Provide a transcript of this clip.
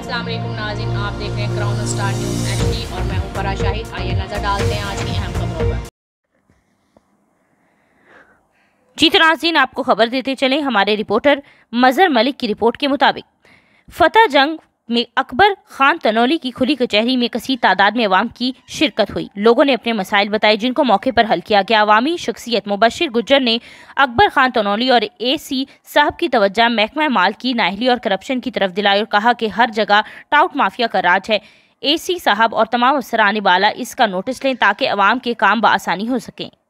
अस्सलाम वालेकुम नाज़रीन, आप देख रहे हैं क्राउन स्टार न्यूज़ HD और मैं हूं फराह शाहिद। आइए नज़र डालते हैं आज की अहम खबरों पर। जी तो नाज़रीन, आपको खबर देते चले हमारे रिपोर्टर मजहर मलिक की रिपोर्ट के मुताबिक फतह जंग में अकबर खान तनौली की खुली कचहरी में कसीर तादाद में अवाम की शिरकत हुई। लोगों ने अपने मसाइल बताए जिनको मौके पर हल किया गया। अवामी शख्सियत मुबशिर गुज्जर ने अकबर खान तनौली और AC साहब की तवज्जो महकमा माल की नाअहली और करप्शन की तरफ दिलाई और कहा कि हर जगह टाउट माफिया का राज है। AC साहब और तमाम अफसरान बाला इसका नोटिस लें ताकि अवाम के काम बआसानी हो सकें।